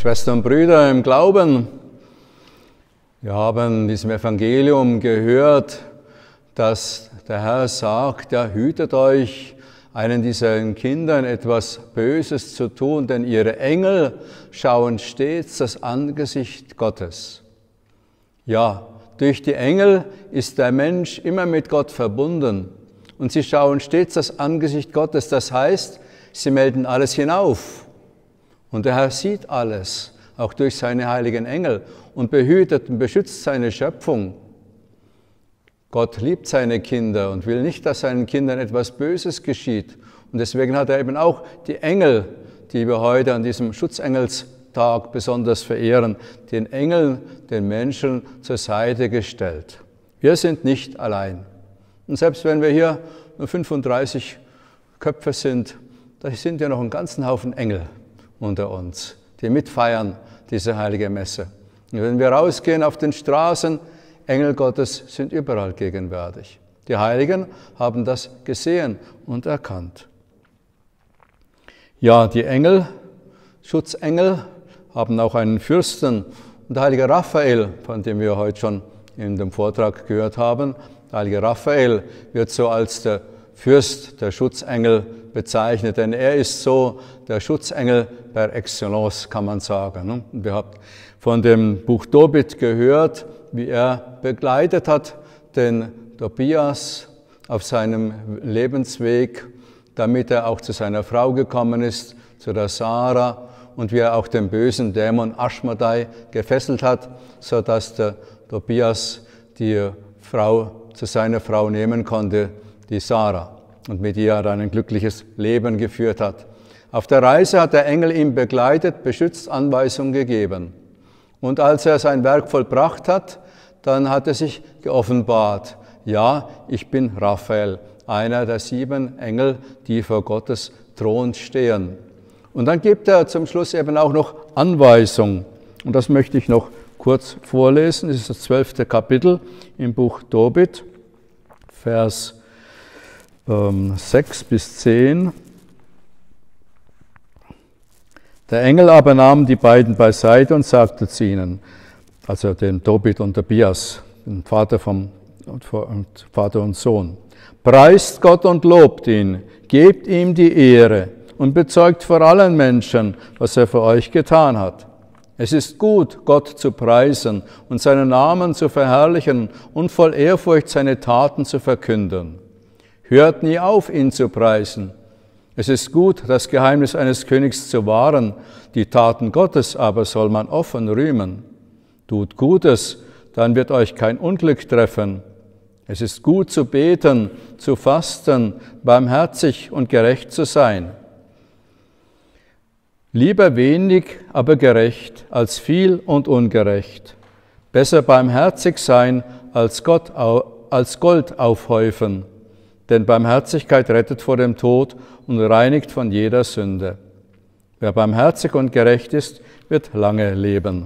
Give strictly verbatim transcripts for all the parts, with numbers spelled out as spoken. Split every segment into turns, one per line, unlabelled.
Schwestern und Brüder im Glauben, wir haben in diesem Evangelium gehört, dass der Herr sagt, ja, hütet euch, einen dieser Kindern etwas Böses zu tun, denn ihre Engel schauen stets das Angesicht Gottes. Ja, durch die Engel ist der Mensch immer mit Gott verbunden und sie schauen stets das Angesicht Gottes. Das heißt, sie melden alles hinauf und der Herr sieht alles, auch durch seine heiligen Engel und behütet und beschützt seine Schöpfung. Gott liebt seine Kinder und will nicht, dass seinen Kindern etwas Böses geschieht. Und deswegen hat er eben auch die Engel, die wir heute an diesem Schutzengelstag besonders verehren, den Engeln, den Menschen zur Seite gestellt. Wir sind nicht allein. Und selbst wenn wir hier nur fünfunddreißig Köpfe sind, da sind ja noch einen ganzen Haufen Engel unter uns, die mitfeiern diese heilige Messe. Und wenn wir rausgehen auf den Straßen, Engel Gottes sind überall gegenwärtig. Die Heiligen haben das gesehen und erkannt. Ja, die Engel, Schutzengel, haben auch einen Fürsten. Und der heilige Raphael, von dem wir heute schon in dem Vortrag gehört haben, der heilige Raphael wird so als der Fürst der Schutzengel bezeichnet, denn er ist so der Schutzengel par excellence, kann man sagen. Und wir haben von dem Buch Tobit gehört, wie er begleitet hat den Tobias auf seinem Lebensweg, damit er auch zu seiner Frau gekommen ist, zu der Sarah, und wie er auch den bösen Dämon Aschmodai gefesselt hat, sodass der Tobias die Frau zu seiner Frau nehmen konnte, die Sarah, und mit ihr dann ein glückliches Leben geführt hat. Auf der Reise hat der Engel ihn begleitet, beschützt, Anweisung gegeben. Und als er sein Werk vollbracht hat, dann hat er sich geoffenbart. Ja, ich bin Raphael, einer der sieben Engel, die vor Gottes Thron stehen. Und dann gibt er zum Schluss eben auch noch Anweisung. Und das möchte ich noch kurz vorlesen. Das ist das zwölfte Kapitel im Buch Tobit, Vers ähm, sechs bis zehn. Der Engel aber nahm die beiden beiseite und sagte zu ihnen, also den Tobit und Tobias, den Vater, vom, und Vater und Sohn, preist Gott und lobt ihn, gebt ihm die Ehre und bezeugt vor allen Menschen, was er für euch getan hat. Es ist gut, Gott zu preisen und seinen Namen zu verherrlichen und voll Ehrfurcht seine Taten zu verkünden. Hört nie auf, ihn zu preisen. Es ist gut, das Geheimnis eines Königs zu wahren, die Taten Gottes aber soll man offen rühmen. Tut Gutes, dann wird euch kein Unglück treffen. Es ist gut zu beten, zu fasten, barmherzig und gerecht zu sein. Lieber wenig, aber gerecht, als viel und ungerecht. Besser barmherzig sein, als, Gott, als Gold aufhäufen. Denn Barmherzigkeit rettet vor dem Tod und reinigt von jeder Sünde. Wer barmherzig und gerecht ist, wird lange leben.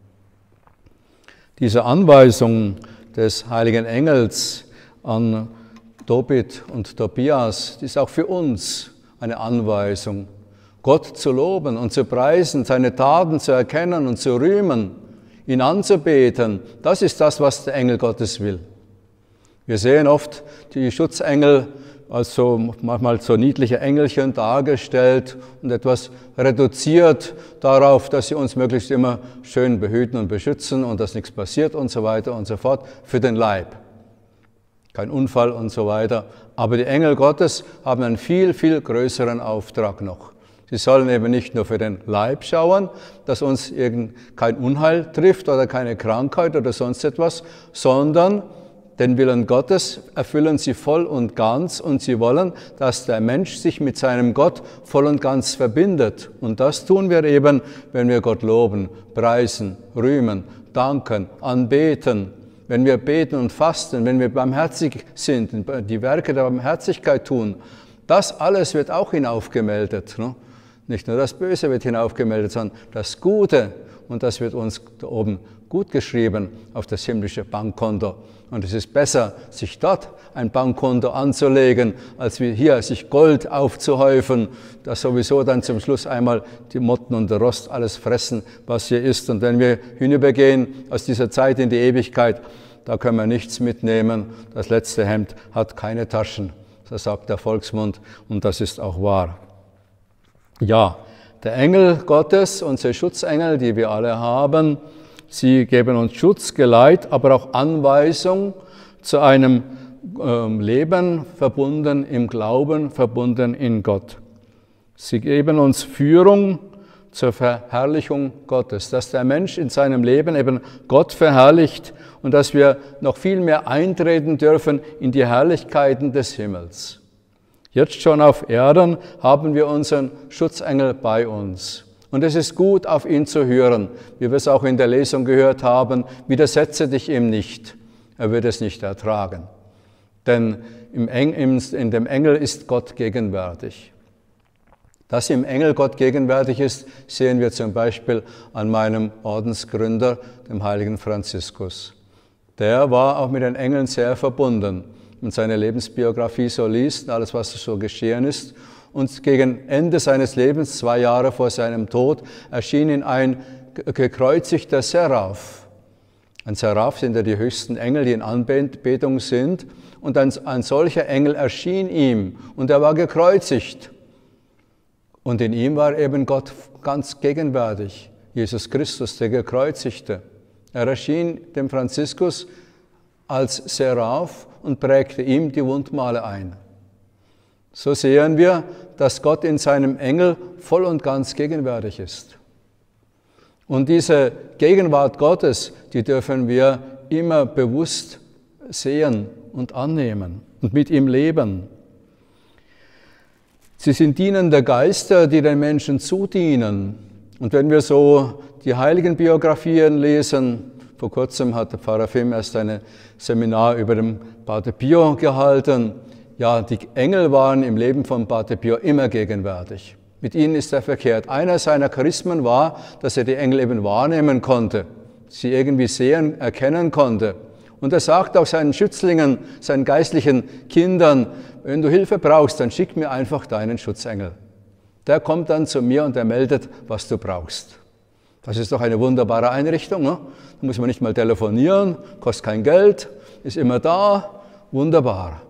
Diese Anweisung des heiligen Engels an Tobit und Tobias, die ist auch für uns eine Anweisung, Gott zu loben und zu preisen, seine Taten zu erkennen und zu rühmen, ihn anzubeten. Das ist das, was der Engel Gottes will. Wir sehen oft die Schutzengel als so manchmal so niedliche Engelchen dargestellt und etwas reduziert darauf, dass sie uns möglichst immer schön behüten und beschützen und dass nichts passiert und so weiter und so fort für den Leib. Kein Unfall und so weiter. Aber die Engel Gottes haben einen viel, viel größeren Auftrag noch. Sie sollen eben nicht nur für den Leib schauen, dass uns irgend kein Unheil trifft oder keine Krankheit oder sonst etwas, sondern den Willen Gottes erfüllen sie voll und ganz und sie wollen, dass der Mensch sich mit seinem Gott voll und ganz verbindet. Und das tun wir eben, wenn wir Gott loben, preisen, rühmen, danken, anbeten, wenn wir beten und fasten, wenn wir barmherzig sind, die Werke der Barmherzigkeit tun. Das alles wird auch hinaufgemeldet. Ne? Nicht nur das Böse wird hinaufgemeldet, sondern das Gute. Und das wird uns da oben gut geschrieben auf das himmlische Bankkonto. Und es ist besser, sich dort ein Bankkonto anzulegen, als wie hier sich Gold aufzuhäufen, das sowieso dann zum Schluss einmal die Motten und der Rost alles fressen, was hier ist. Und wenn wir hinübergehen aus dieser Zeit in die Ewigkeit, da können wir nichts mitnehmen. Das letzte Hemd hat keine Taschen, so sagt der Volksmund, und das ist auch wahr. Ja, der Engel Gottes, unsere Schutzengel, die wir alle haben, sie geben uns Schutz, Geleit, aber auch Anweisung zu einem ähm, Leben verbunden im Glauben, verbunden in Gott. Sie geben uns Führung zur Verherrlichung Gottes, dass der Mensch in seinem Leben eben Gott verherrlicht und dass wir noch viel mehr eintreten dürfen in die Herrlichkeiten des Himmels. Jetzt schon auf Erden haben wir unseren Schutzengel bei uns. Und es ist gut, auf ihn zu hören, wie wir es auch in der Lesung gehört haben, widersetze dich ihm nicht, er wird es nicht ertragen. Denn im Eng, in dem Engel ist Gott gegenwärtig. Dass im Engel Gott gegenwärtig ist, sehen wir zum Beispiel an meinem Ordensgründer, dem heiligen Franziskus. Der war auch mit den Engeln sehr verbunden und seine Lebensbiografie so liest, alles was so geschehen ist. Und gegen Ende seines Lebens, zwei Jahre vor seinem Tod, erschien ihm ein gekreuzigter Seraph. Ein Seraph sind ja die höchsten Engel, die in Anbetung sind. Und ein, ein solcher Engel erschien ihm und er war gekreuzigt. Und in ihm war eben Gott ganz gegenwärtig, Jesus Christus, der Gekreuzigte. Er erschien dem Franziskus als Seraph und prägte ihm die Wundmale ein. So sehen wir, dass Gott in seinem Engel voll und ganz gegenwärtig ist. Und diese Gegenwart Gottes, die dürfen wir immer bewusst sehen und annehmen und mit ihm leben. Sie sind dienende Geister, die den Menschen zudienen. Und wenn wir so die heiligen Biografien lesen, vor kurzem hat der Pfarrer Fim erst ein Seminar über den Pater Pio gehalten. Ja, die Engel waren im Leben von Pater Pio immer gegenwärtig. Mit ihnen ist er verkehrt. Einer seiner Charismen war, dass er die Engel eben wahrnehmen konnte, sie irgendwie sehen, erkennen konnte. Und er sagt auch seinen Schützlingen, seinen geistlichen Kindern, wenn du Hilfe brauchst, dann schick mir einfach deinen Schutzengel. Der kommt dann zu mir und er meldet, was du brauchst. Das ist doch eine wunderbare Einrichtung. Ne? Da muss man nicht mal telefonieren, kostet kein Geld, ist immer da, wunderbar.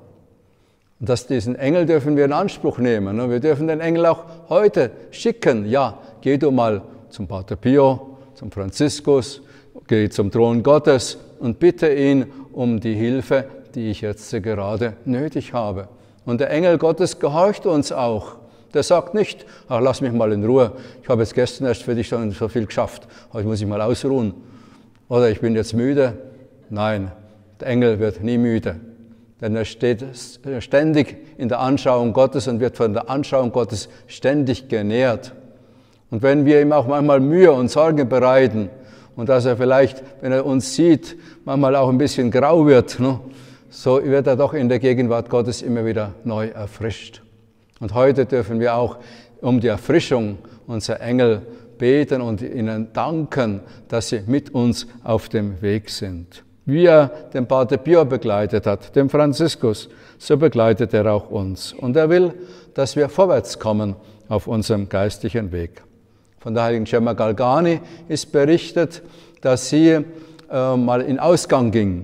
Und das, diesen Engel dürfen wir in Anspruch nehmen. Ne? Wir dürfen den Engel auch heute schicken. Ja, geh du mal zum Pater Pio, zum Franziskus, geh zum Thron Gottes und bitte ihn um die Hilfe, die ich jetzt gerade nötig habe. Und der Engel Gottes gehorcht uns auch. Der sagt nicht, ach, lass mich mal in Ruhe, ich habe jetzt gestern erst für dich schon so viel geschafft, heute muss ich mal ausruhen. Oder ich bin jetzt müde. Nein, der Engel wird nie müde, denn er steht ständig in der Anschauung Gottes und wird von der Anschauung Gottes ständig genährt. Und wenn wir ihm auch manchmal Mühe und Sorgen bereiten und dass er vielleicht, wenn er uns sieht, manchmal auch ein bisschen grau wird, ne, so wird er doch in der Gegenwart Gottes immer wieder neu erfrischt. Und heute dürfen wir auch um die Erfrischung unserer Engel beten und ihnen danken, dass sie mit uns auf dem Weg sind. Wie er den Pater Pio begleitet hat, den Franziskus, so begleitet er auch uns. Und er will, dass wir vorwärts kommen auf unserem geistlichen Weg. Von der heiligen Gemma Galgani ist berichtet, dass sie äh, mal in Ausgang ging.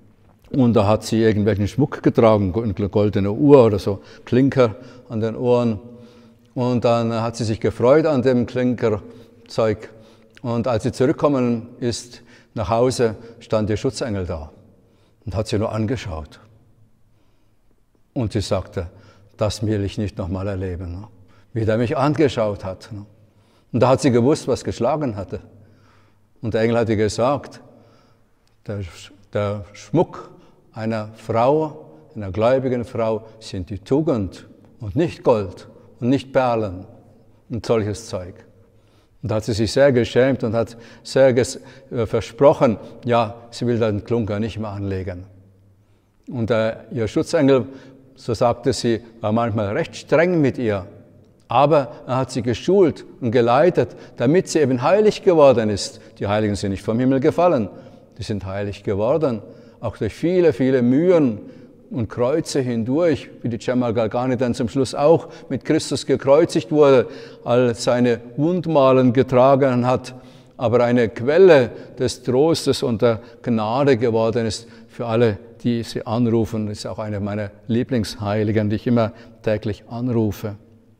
Und da hat sie irgendwelchen Schmuck getragen, eine goldene Uhr oder so, Klinker an den Ohren. Und dann hat sie sich gefreut an dem Klinkerzeug. Und als sie zurückgekommen ist nach Hause, stand ihr Schutzengel da und hat sie nur angeschaut. Und sie sagte, das will ich nicht nochmal erleben, wie der mich angeschaut hat. Und da hat sie gewusst, was geschlagen hatte. Und der Engel hat ihr gesagt, der, der Schmuck einer Frau, einer gläubigen Frau, sind die Tugend und nicht Gold und nicht Perlen und solches Zeug. Und da hat sie sich sehr geschämt und hat sehr ges- äh, versprochen, ja, sie will den Klunker nicht mehr anlegen. Und äh, ihr Schutzengel, so sagte sie, war manchmal recht streng mit ihr. Aber er hat sie geschult und geleitet, damit sie eben heilig geworden ist. Die Heiligen sind nicht vom Himmel gefallen, die sind heilig geworden, auch durch viele, viele Mühen und Kreuze hindurch, wie die Cemal Galgani dann zum Schluss auch mit Christus gekreuzigt wurde, all seine Wundmalen getragen hat, aber eine Quelle des Trostes und der Gnade geworden ist für alle, die sie anrufen. Das ist auch eine meiner Lieblingsheiligen, die ich immer täglich anrufe.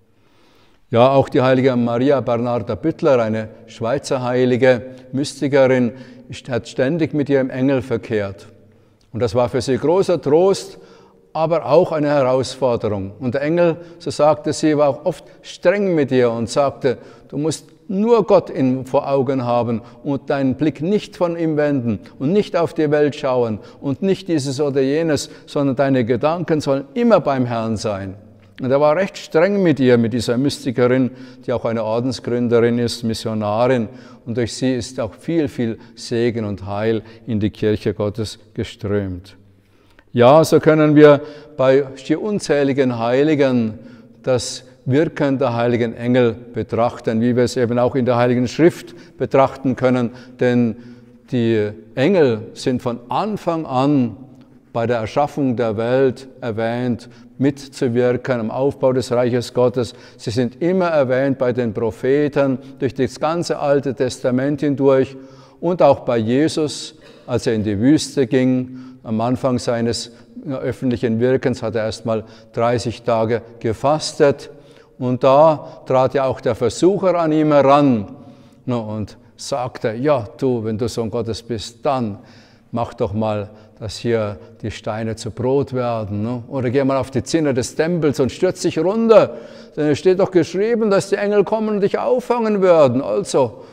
Ja, auch die heilige Maria Bernarda Büttler, eine Schweizer heilige Mystikerin, hat ständig mit ihrem Engel verkehrt. Und das war für sie großer Trost, aber auch eine Herausforderung. Und der Engel, so sagte sie, war auch oft streng mit ihr und sagte, du musst nur Gott in, vor Augen haben und deinen Blick nicht von ihm wenden und nicht auf die Welt schauen und nicht dieses oder jenes, sondern deine Gedanken sollen immer beim Herrn sein. Und er war recht streng mit ihr, mit dieser Mystikerin, die auch eine Ordensgründerin ist, Missionarin. Und durch sie ist auch viel, viel Segen und Heil in die Kirche Gottes geströmt. Ja, so können wir bei die unzähligen Heiligen das Wirken der heiligen Engel betrachten, wie wir es eben auch in der Heiligen Schrift betrachten können. Denn die Engel sind von Anfang an bei der Erschaffung der Welt erwähnt, mitzuwirken am Aufbau des Reiches Gottes. Sie sind immer erwähnt bei den Propheten, durch das ganze Alte Testament hindurch und auch bei Jesus, als er in die Wüste ging. Am Anfang seines öffentlichen Wirkens hat er erst mal dreißig Tage gefastet und da trat ja auch der Versucher an ihm heran und sagte, ja du, wenn du Sohn Gottes bist, dann mach doch mal, dass hier die Steine zu Brot werden. Ne? Oder geh mal auf die Zinne des Tempels und stürz dich runter. Denn es steht doch geschrieben, dass die Engel kommen und dich auffangen werden. Also.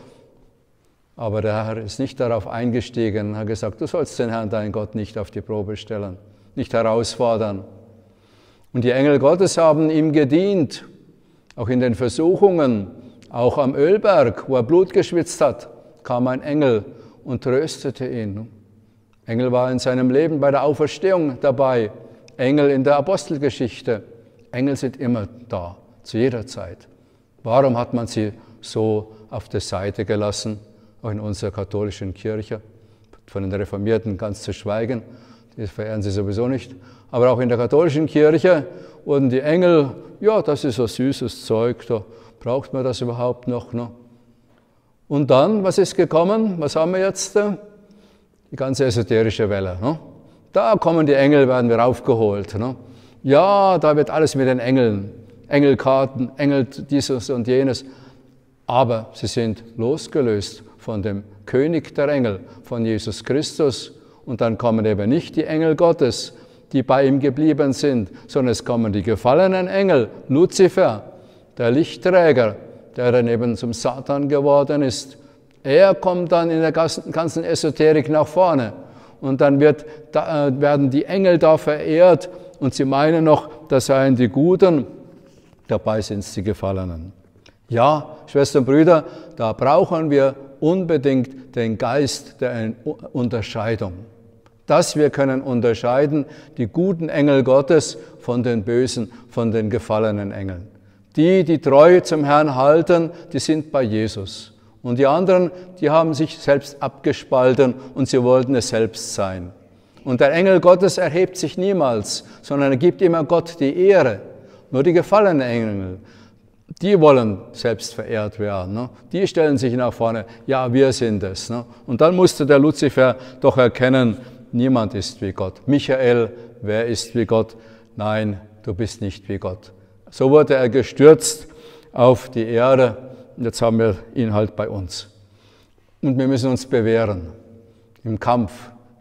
Aber der Herr ist nicht darauf eingestiegen und hat gesagt, du sollst den Herrn, deinen Gott, nicht auf die Probe stellen, nicht herausfordern. Und die Engel Gottes haben ihm gedient, auch in den Versuchungen, auch am Ölberg, wo er Blut geschwitzt hat, kam ein Engel und tröstete ihn. Engel war in seinem Leben bei der Auferstehung dabei, Engel in der Apostelgeschichte. Engel sind immer da, zu jeder Zeit. Warum hat man sie so auf der Seite gelassen, auch in unserer katholischen Kirche? Von den Reformierten ganz zu schweigen, die verehren sie sowieso nicht. Aber auch in der katholischen Kirche wurden die Engel, ja, das ist so süßes Zeug, da braucht man das überhaupt noch. Ne? Und dann, was ist gekommen? Was haben wir jetzt? Die ganze esoterische Welle. Ne? Da kommen die Engel, werden wir aufgeholt. Ne? Ja, da wird alles mit den Engeln. Engelkarten, Engel dieses und jenes. Aber sie sind losgelöst von dem König der Engel, von Jesus Christus. Und dann kommen eben nicht die Engel Gottes, die bei ihm geblieben sind, sondern es kommen die gefallenen Engel, Luzifer, der Lichtträger, der dann eben zum Satan geworden ist. Er kommt dann in der ganzen Esoterik nach vorne und dann wird, da, äh, werden die Engel da verehrt und sie meinen noch, das seien die Guten, dabei sind es die Gefallenen. Ja, Schwestern und Brüder, da brauchen wir unbedingt den Geist der Unterscheidung. Dass wir können unterscheiden die guten Engel Gottes von den bösen, von den gefallenen Engeln. Die, die treu zum Herrn halten, die sind bei Jesus. Und die anderen, die haben sich selbst abgespalten und sie wollten es selbst sein. Und der Engel Gottes erhebt sich niemals, sondern er gibt immer Gott die Ehre. Nur die gefallenen Engel, die wollen selbst verehrt werden. Ne? Die stellen sich nach vorne, ja, wir sind es. Ne? Und dann musste der Luzifer doch erkennen, niemand ist wie Gott. Michael, wer ist wie Gott? Nein, du bist nicht wie Gott. So wurde er gestürzt auf die Erde. Und jetzt haben wir ihn halt bei uns. Und wir müssen uns bewähren. Im Kampf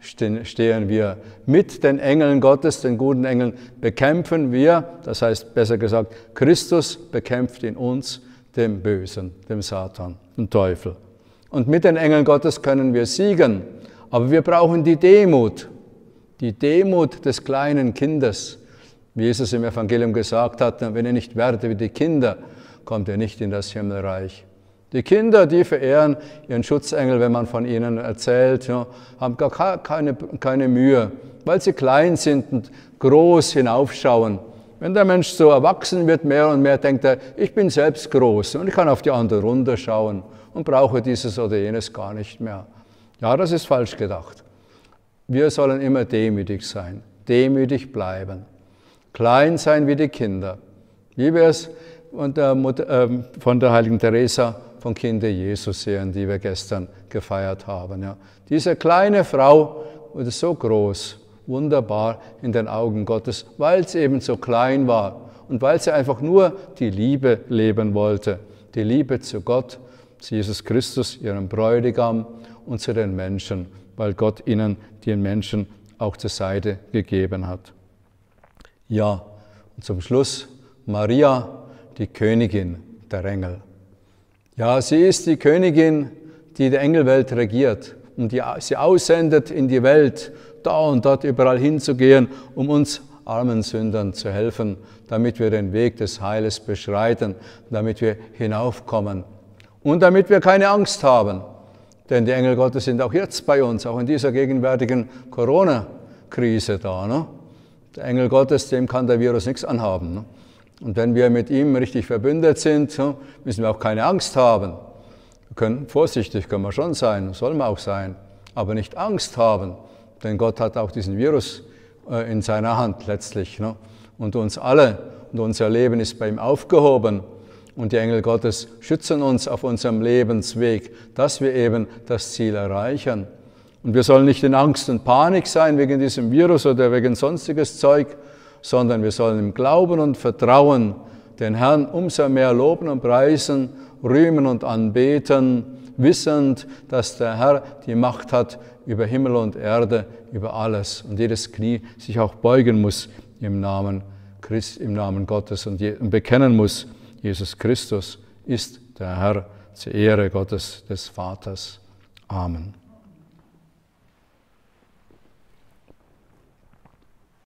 stehen wir mit den Engeln Gottes, den guten Engeln, bekämpfen wir, das heißt besser gesagt, Christus bekämpft in uns den Bösen, dem Satan, den Teufel. Und mit den Engeln Gottes können wir siegen. Aber wir brauchen die Demut, die Demut des kleinen Kindes. Wie Jesus im Evangelium gesagt hat, wenn ihr nicht werdet wie die Kinder, kommt ihr nicht in das Himmelreich. Die Kinder, die verehren ihren Schutzengel, wenn man von ihnen erzählt, ja, haben gar keine, keine Mühe, weil sie klein sind und groß hinaufschauen. Wenn der Mensch so erwachsen wird, mehr und mehr denkt er, ich bin selbst groß und ich kann auf die anderen runterschauen und brauche dieses oder jenes gar nicht mehr. Ja, das ist falsch gedacht. Wir sollen immer demütig sein, demütig bleiben, klein sein wie die Kinder, wie wir es von der, Mutter, äh, von der heiligen Teresa von Kinde Jesus sehen, die wir gestern gefeiert haben. Ja. Diese kleine Frau wurde so groß, wunderbar in den Augen Gottes, weil sie eben so klein war und weil sie einfach nur die Liebe leben wollte, die Liebe zu Gott, zu Jesus Christus, ihrem Bräutigam und zu den Menschen, weil Gott ihnen den Menschen auch zur Seite gegeben hat. Ja, und zum Schluss Maria, die Königin der Engel. Ja, sie ist die Königin, die die Engelwelt regiert und die sie aussendet in die Welt, da und dort überall hinzugehen, um uns armen Sündern zu helfen, damit wir den Weg des Heiles beschreiten, damit wir hinaufkommen und damit wir keine Angst haben. Denn die Engel Gottes sind auch jetzt bei uns, auch in dieser gegenwärtigen Corona-Krise da. Ne? Der Engel Gottes, dem kann der Virus nichts anhaben. Ne? Und wenn wir mit ihm richtig verbündet sind, ne, müssen wir auch keine Angst haben. Wir können, vorsichtig können wir schon sein, sollen wir auch sein, aber nicht Angst haben. Denn Gott hat auch diesen Virus äh, in seiner Hand letztlich. Ne? Und uns alle und unser Leben ist bei ihm aufgehoben. Und die Engel Gottes schützen uns auf unserem Lebensweg, dass wir eben das Ziel erreichen. Und wir sollen nicht in Angst und Panik sein wegen diesem Virus oder wegen sonstiges Zeug, sondern wir sollen im Glauben und Vertrauen den Herrn umso mehr loben und preisen, rühmen und anbeten, wissend, dass der Herr die Macht hat über Himmel und Erde, über alles und jedes Knie sich auch beugen muss im Namen Christ, im Namen Gottes und, je, und bekennen muss, Jesus Christus ist der Herr zur Ehre Gottes des Vaters. Amen.